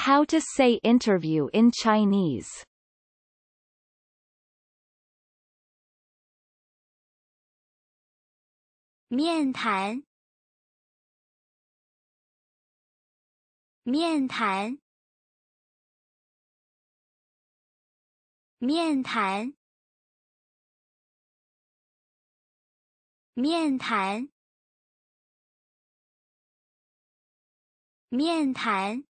How to say interview in Chinese. 面谈，面谈，面谈，面谈，面谈。